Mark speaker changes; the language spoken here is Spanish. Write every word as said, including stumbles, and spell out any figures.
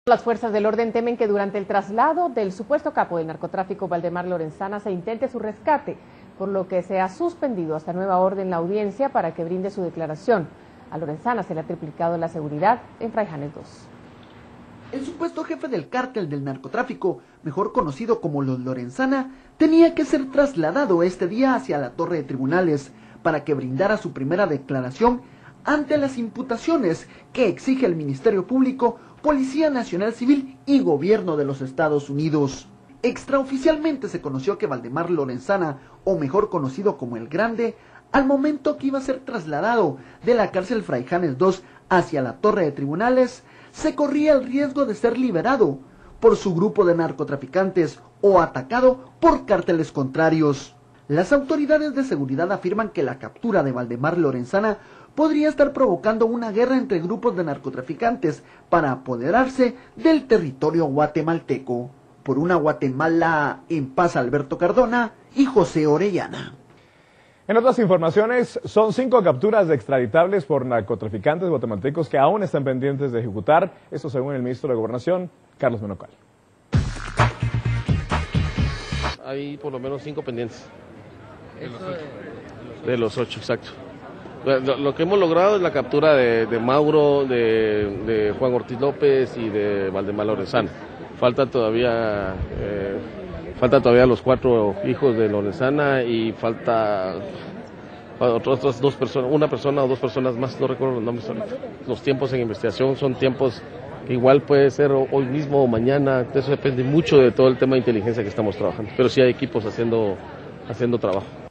Speaker 1: Las fuerzas del orden temen que durante el traslado del supuesto capo del narcotráfico Valdemar Lorenzana se intente su rescate, por lo que se ha suspendido hasta nueva orden la audiencia para que brinde su declaración. A Lorenzana se le ha triplicado la seguridad en Fraijanes dos.
Speaker 2: El supuesto jefe del cártel del narcotráfico, mejor conocido como los Lorenzana, tenía que ser trasladado este día hacia la torre de tribunales para que brindara su primera declaración ante las imputaciones que exige el Ministerio Público, Policía Nacional Civil y Gobierno de los Estados Unidos. Extraoficialmente se conoció que Valdemar Lorenzana, o mejor conocido como El Grande, al momento que iba a ser trasladado de la cárcel Fraijanes dos hacia la torre de tribunales, se corría el riesgo de ser liberado por su grupo de narcotraficantes o atacado por cárteles contrarios. Las autoridades de seguridad afirman que la captura de Valdemar Lorenzana podría estar provocando una guerra entre grupos de narcotraficantes para apoderarse del territorio guatemalteco. Por una Guatemala en paz, Alberto Cardona y José Orellana.
Speaker 3: En otras informaciones, son cinco capturas de extraditables por narcotraficantes guatemaltecos que aún están pendientes de ejecutar, esto según el ministro de Gobernación, Carlos Menocal.
Speaker 4: Hay por lo menos cinco pendientes. De los ocho. De los ocho, exacto. Lo, lo que hemos logrado es la captura de, de Mauro, de, de Juan Ortiz López y de Valdemar Lorenzana. Falta todavía, eh, falta todavía los cuatro hijos de Lorenzana y falta otras dos personas, una persona o dos personas más, no recuerdo los nombres ahorita. Los tiempos en investigación son tiempos que igual puede ser hoy mismo o mañana, eso depende mucho de todo el tema de inteligencia que estamos trabajando, pero sí hay equipos haciendo, haciendo trabajo.